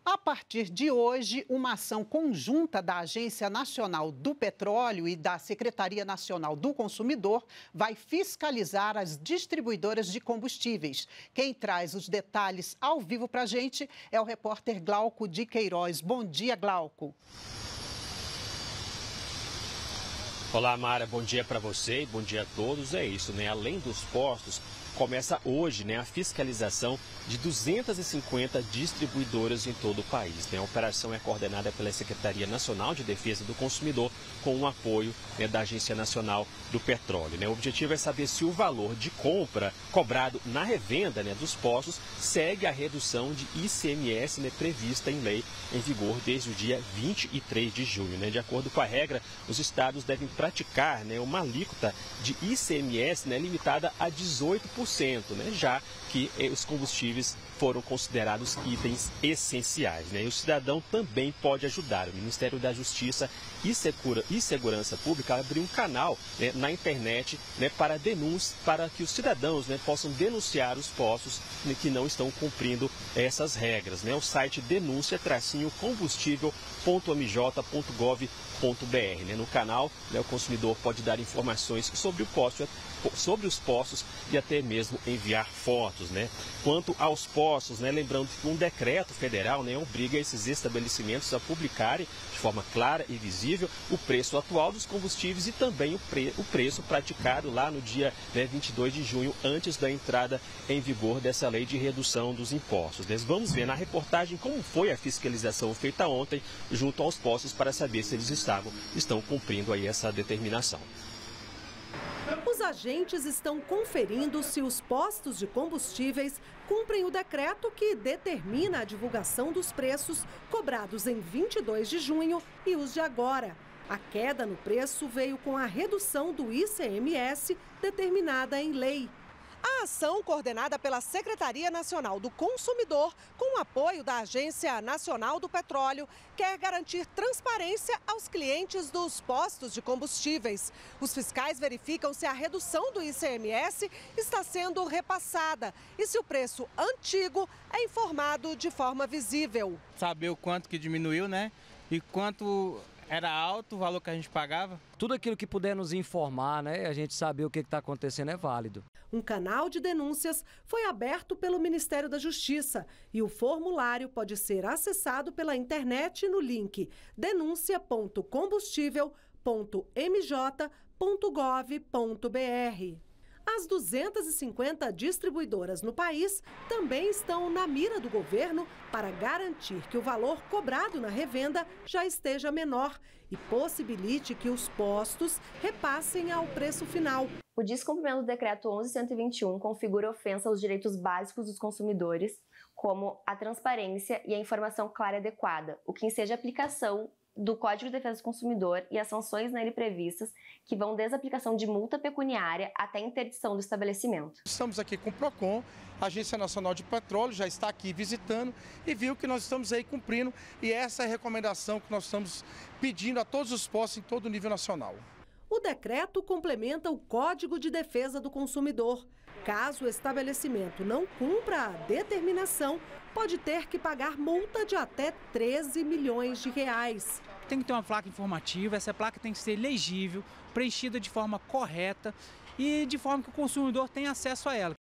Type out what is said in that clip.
A partir de hoje, uma ação conjunta da Agência Nacional do Petróleo e da Secretaria Nacional do Consumidor vai fiscalizar as distribuidoras de combustíveis. Quem traz os detalhes ao vivo para a gente é o repórter Glauco de Queiroz. Bom dia, Glauco. Olá, Mara. Bom dia para você e bom dia a todos. É isso, né? Além dos postos, começa hoje, né, a fiscalização de 250 distribuidoras em todo o país, né? A operação é coordenada pela Secretaria Nacional de Defesa do Consumidor com o apoio, né, da Agência Nacional do Petróleo, né? O objetivo é saber se o valor de compra cobrado na revenda, né, dos postos segue a redução de ICMS, né, prevista em lei em vigor desde o dia 23 de junho, né? De acordo com a regra, os estados devem praticar, né, uma alíquota de ICMS, né, limitada a 18%, né, já que os combustíveis foram considerados itens essenciais, né? E o cidadão também pode ajudar. O Ministério da Justiça e Segurança Pública abriu um canal, né, na internet, né, para denúncias, para que os cidadãos, né, possam denunciar os postos, né, que não estão cumprindo essas regras, né? O site denúncia-combustível.mj.gov.br, né? No canal, né, o consumidor pode dar informações sobre os postos e até mesmo enviar fotos, né? Quanto aos postos, né, lembrando que um decreto federal, né, obriga esses estabelecimentos a publicarem de forma clara e visível o preço atual dos combustíveis e também o preço praticado lá no dia, né, 22 de junho, antes da entrada em vigor dessa lei de redução dos impostos. Nós vamos ver na reportagem como foi a fiscalização feita ontem junto aos postos para saber se eles estão cumprindo aí essa determinação. Os agentes estão conferindo se os postos de combustíveis cumprem o decreto que determina a divulgação dos preços cobrados em 22 de junho e os de agora. A queda no preço veio com a redução do ICMS determinada em lei. A ação, coordenada pela Secretaria Nacional do Consumidor, com o apoio da Agência Nacional do Petróleo, quer garantir transparência aos clientes dos postos de combustíveis. Os fiscais verificam se a redução do ICMS está sendo repassada e se o preço antigo é informado de forma visível. Saber o quanto que diminuiu, né? E quanto era alto o valor que a gente pagava. Tudo aquilo que puder nos informar, né, a gente saber o que está acontecendo é válido. Um canal de denúncias foi aberto pelo Ministério da Justiça e o formulário pode ser acessado pela internet no link denuncia.combustível.mj.gov.br. As 250 distribuidoras no país também estão na mira do governo para garantir que o valor cobrado na revenda já esteja menor e possibilite que os postos repassem ao preço final. O descumprimento do decreto 11.121 configura ofensa aos direitos básicos dos consumidores, como a transparência e a informação clara e adequada, o que enseja a aplicação do Código de Defesa do Consumidor e as sanções nele previstas, que vão desde a aplicação de multa pecuniária até a interdição do estabelecimento. Estamos aqui com o PROCON, a Agência Nacional de Petróleo já está aqui visitando e viu que nós estamos aí cumprindo, e essa é a recomendação que nós estamos pedindo a todos os postos em todo o nível nacional. O decreto complementa o Código de Defesa do Consumidor. Caso o estabelecimento não cumpra a determinação, pode ter que pagar multa de até 13 milhões de reais. Tem que ter uma placa informativa, essa placa tem que ser legível, preenchida de forma correta e de forma que o consumidor tenha acesso a ela.